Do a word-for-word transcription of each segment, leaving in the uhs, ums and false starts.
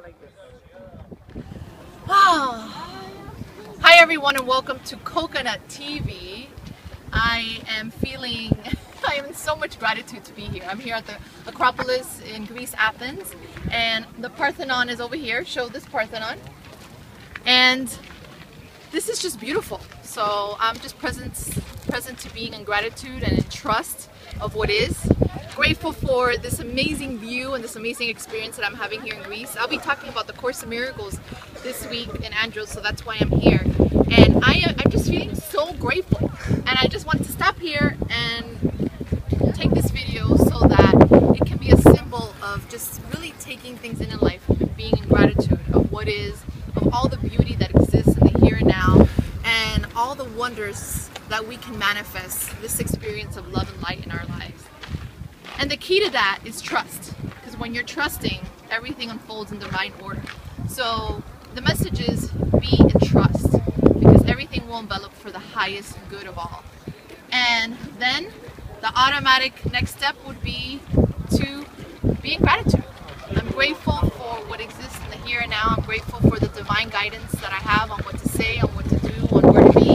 Hi everyone and welcome to Coconut T V. I am feeling, I am in so much gratitude to be here. I'm here at the Acropolis in Greece, Athens, and the Parthenon is over here. Show this Parthenon. And this is just beautiful. So I'm just present, present to being in gratitude and in trust of what is. Grateful for this amazing view and this amazing experience that I'm having here in Greece. I'll be talking about the Course in Miracles this week in Andros, so that's why I'm here. And I am, I'm just feeling so grateful. And I just wanted to stop here and take this video so that it can be a symbol of just really taking things in in life and being in gratitude of what is, of all the beauty that exists in the here and now, and all the wonders that we can manifest this experience of love and light in our lives. And the key to that is trust, because when you're trusting, everything unfolds in divine order. So the message is be in trust, because everything will envelop for the highest good of all. And then the automatic next step would be to be in gratitude. I'm grateful for what exists in the here and now. I'm grateful for the divine guidance that I have on what to say, on what to do, on where to be,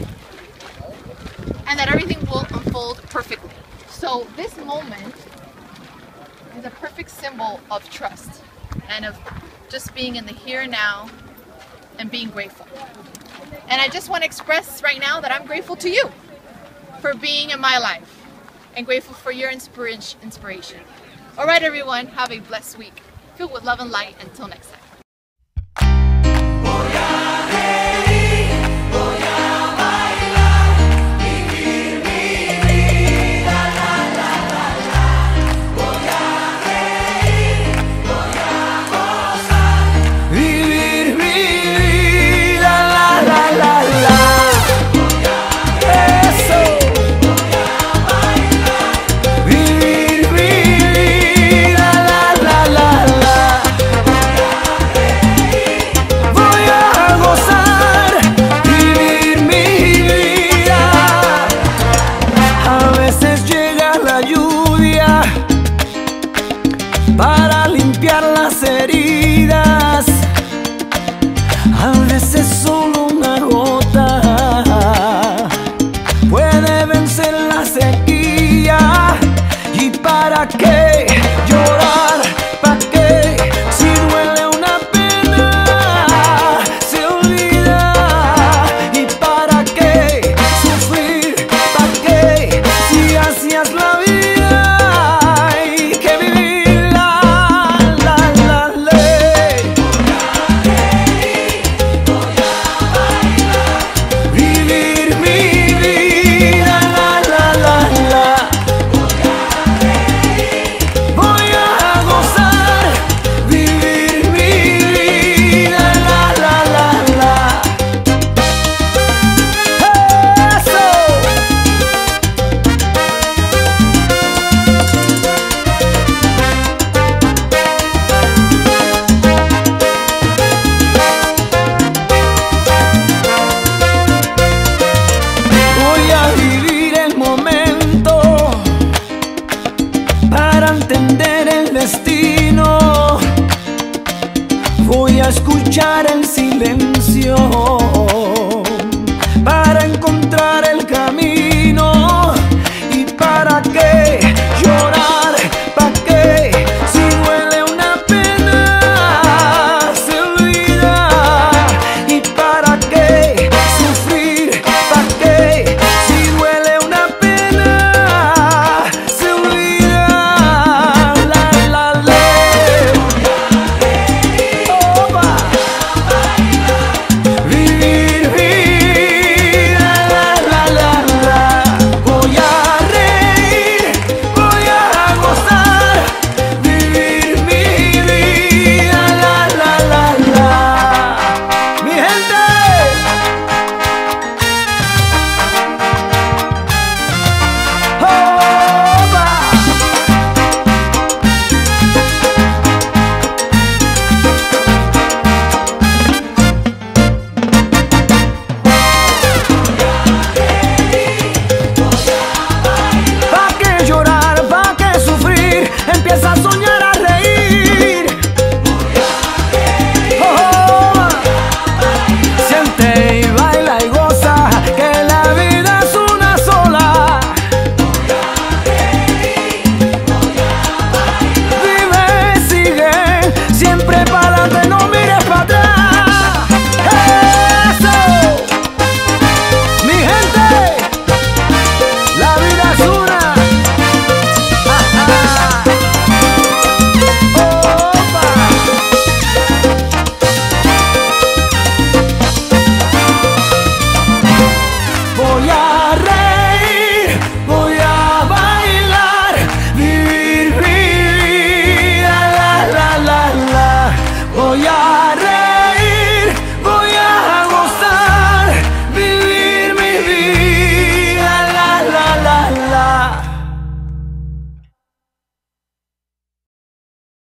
and that everything will unfold perfectly. So this moment is a perfect symbol of trust and of just being in the here and now and being grateful. And I just want to express right now that I'm grateful to you for being in my life and grateful for your inspiration. All right, everyone, have a blessed week filled with love and light. Until next time. Para limpiar las heridas, a veces solo una gota puede vencer la sequía. ¿Y para qué llorar? ¿Para qué? Si duele una pena, se olvida. ¿Y para qué sufrir? ¿Para qué? Si hacías la vida. Entender el destino, voy a escuchar el silencio.